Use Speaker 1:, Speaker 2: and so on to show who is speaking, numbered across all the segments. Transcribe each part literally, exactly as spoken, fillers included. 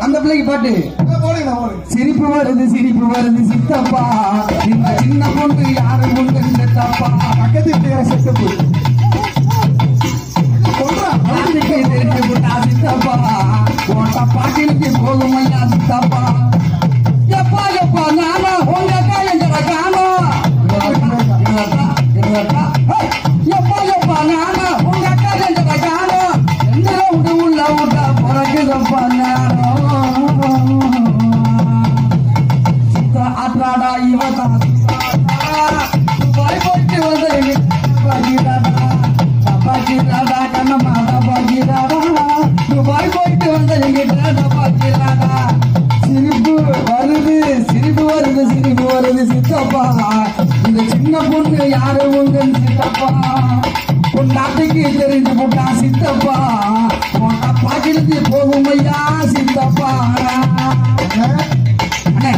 Speaker 1: அந்த பிள்ளைக்கு பாட்டு சிரிப்பு வருது சிரிப்பு வருது சித்தப்பா இந்த சின்ன பொண்ணு யாரு பொண்ணு இந்த தப்பா பக்கத்து செட்டப்பு தெரிஞ்சு போட்டா சித்தப்பா ஓட்ட பாட்டிலுக்கு போகும் ஐயா சித்தப்பா எப்பா எப்பா நானா உங்க காயஞ்சர காணோ எப்பா எப்பா நானா உங்க காயஞ்சர காணோ எந்த விட்டு உள்ள விட்டா பிறகுதப்பா நானோ ஆற்றாடா இவதான் துபாய் போயிட்டு வந்து தப்பாக்கிறாடா கண்ணம்மா தப்பாக்கிறாடா துபாய் போயிட்டு வந்து எங்கிட்ட தப்பாக்கிறாடா சிரிப்பு வருது சிரிப்பு வருது சிரிப்பு வருது சித்தப்பா இந்த சின்ன பொண்ணு யாரு உங்க சித்தப்பா உன் நாட்டுக்கு தெரிஞ்சு போட்டா சித்தப்பா உன் பாக்கிட்டு போகும் ஐயா சித்தப்பா அண்ணே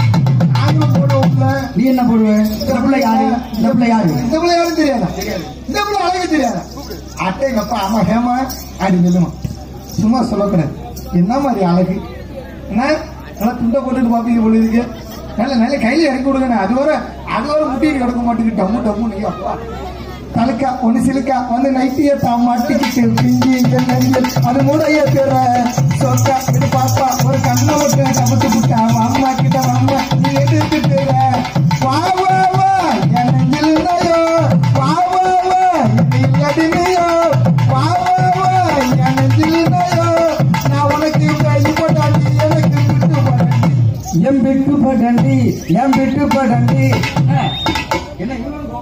Speaker 1: நீ என்ன போடுவ இந்த பிள்ளை யாரு இந்த பிள்ளை யாரு இந்த பிள்ளை யாரும் தெரியாதா இந்த பிள்ளை அழகு தெரியாதா அட்டை எங்க அப்பா அம்மா ஹேமா அப்படின்னு சொல்லுமா சும்மா சொல்லக்கூடாது என்ன மாதிரி அழகு என்ன நல்லா துண்டை போட்டுட்டு பாப்பீங்க பொழுதுக்கு நல்ல நல்ல கையில இறக்கி விடுங்க அது வர அது வர முட்டிட்டு கிடக்க மாட்டேங்குது டம்மு டம்மு நீங்க அப்பா தலுக்கா ஒன்னு சிலுக்கா வந்து நைட்டிய தான் மாட்டிக்கிட்டு பிஞ்சி அது மூடைய பெற சொக்கா இது பாப்பா ஒரு கண்ணை விட்டு கபத்து விட்டா அம்மா கிட்ட அம்மா நீ எடுத்துட்டு வா வா வா என்னையோ வா வா வா என்னையோ வா வா வா என்னையோ நான் உனக்கு கை போட்டாண்டி எனக்கு விட்டு போட்டாண்டி எம் விட்டு போட்டாண்டி எம் விட்டு போட்டாண்டி என்ன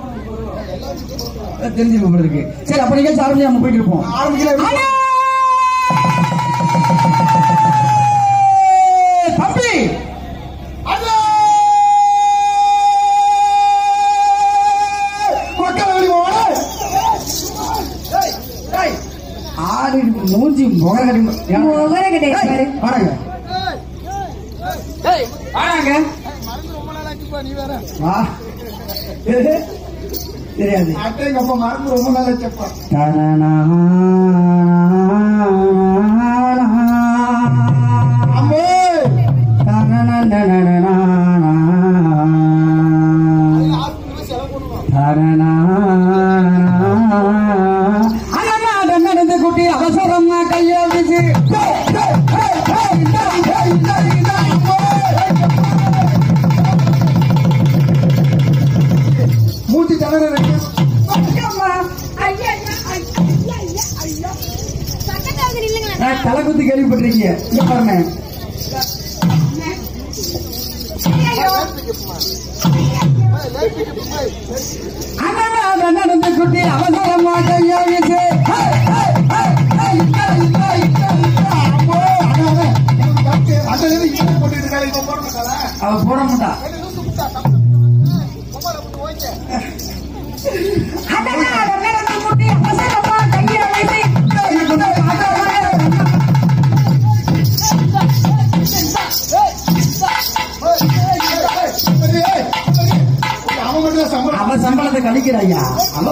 Speaker 1: தெரிஞ்சு இருக்கு சரி அப்ப நீங்க ஆரம்பிச்சு நம்ம போயிட்டு இருப்போம் தம்பி ஆடி மூஞ்சி முகரகடி முகரகடி வாடங்க வாடங்க வா தெரியாது அட்டைங்கப்ப மறந்து ரொம்ப நாள் வச்சப்பா அம்மே நடந்து குட்டி அவசரமா கையை வச்சு மூச்சு தவறு தலை குத்தி கேள்விப்பட்டிருக்கீங்க இங்க பாருங்க நடந்து குட்டி அவசரமா கையை வச்சு அவ போட மாட்டா அவன் சம்பளத்தை கழிக்கிறாயா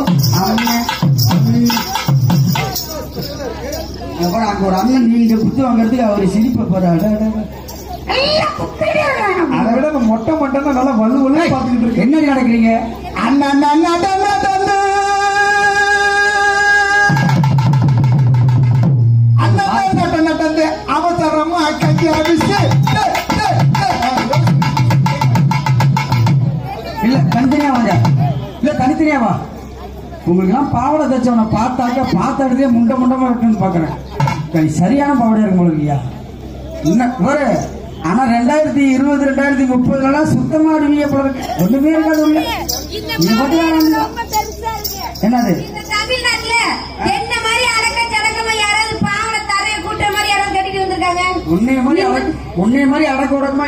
Speaker 1: அங்க ஒரு அண்ணன் நீங்க குத்து வாங்கறதுக்கு அவர் சிரிப்ப போறாரு அதை விட மொட்டை மொட்டை நல்லா வலு வலு பாத்துக்கிட்டு இருக்கு என்ன நடக்கிறீங்க நடந்து அவசரமா கட்சி ஆரம்பிச்சு இல்ல தனித்தனியா வாங்க இல்ல தனித்தனியா வா உங்களுக்கு எல்லாம் பாவடை தச்சவனை பார்த்தாக்க பார்த்த இடத்துல முண்ட முண்டமா இருக்குன்னு பாக்குறேன் சரியான பாவடையா இருக்கு உங்களுக்கு ஒரு ஆனா ரெண்டாயிரத்தி இருபது ரெண்டாயிரத்தி முப்பதுல எல்லாம் சுத்தமா அடிமையா போல இருக்கு ஒண்ணுமே இருக்காது உள்ள என்னது உன்னைய மாதிரி உன்னைய மாதிரி அடக்க உடக்கமா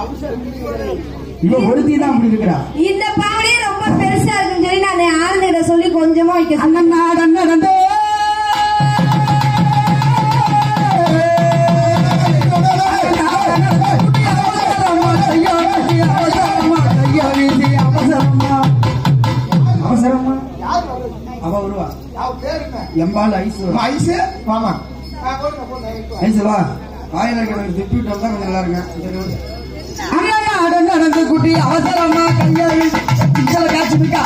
Speaker 1: இவ ஒருத்தி தான் அப்படி இருக்கிறா
Speaker 2: இந்த பாவடையே ரொம்ப பெருசா இருக்குன்னு சொல்லி நான் ஆனந்திட சொல்லி கொஞ்சமா வைக்க
Speaker 1: அண்ணா அண்ணா அவசரமா அவ வருவா எம்பால் ஐஸ் ஐஸ் வாமா ஐஸ் வா வாயில திப்பிட்டு வந்தா கொஞ்சம் நல்லா இருக்கேன்.
Speaker 3: நடந்து குட்டி அவசரமா கையாளி காட்சி இருக்கா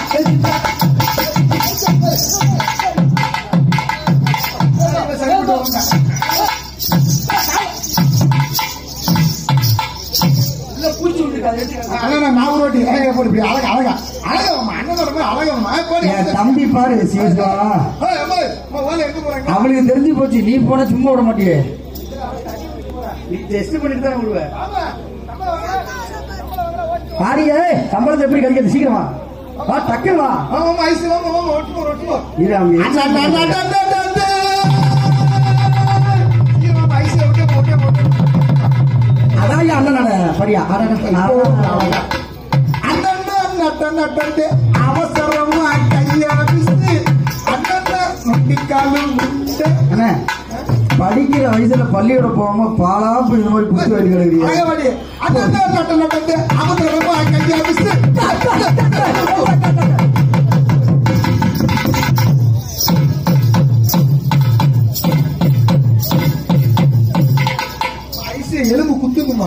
Speaker 3: தம்பி பாரு சிவசிவா அவளுக்கு தெரிஞ்சு போச்சு. நீ போன சும்மா விட மாட்டியே. நீ டெஸ்ட் பண்ணிட்டு தான் விடுவேன். பாடிய சம்பளத்தை எப்படி கிடைக்கிறது? சீக்கிரமா வா, டக்கு வா. இது அதான் அண்ணனோட படியா
Speaker 1: அவசரமா கையாளு
Speaker 3: படிக்கிற வயசுல பள்ளியோட போகாம பாலா போய் இந்த மாதிரி குத்து வழி கிடையாது.
Speaker 1: எலும்பு குத்துக்குமா?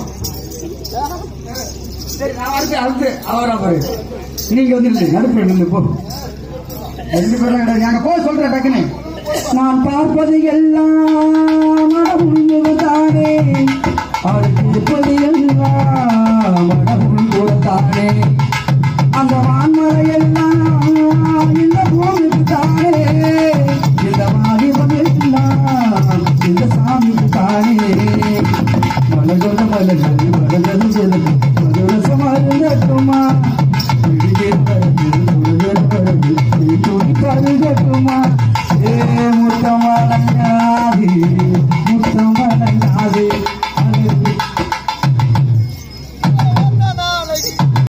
Speaker 3: சரி, நான் அடுத்து அடுத்து அவரா பாரு. நீங்க வந்து நடுப்பு நின்று போ. ரெண்டு பேரும் கிடையாது. நாங்க போய் சொல்றேன் டக்குன்னு. நான் பார்ப்பது எல்லாம் மனமுழுதானே, அவருக்கு இருப்பது எல்லாம் மனமுழுதானே. அந்த வான்மலை எல்லாம் இந்த பூமிக்கு தானே, இந்த மாநிலம் எல்லாம் இந்த சாமிக்கு தானே. மலர்ந்த மலர்கள்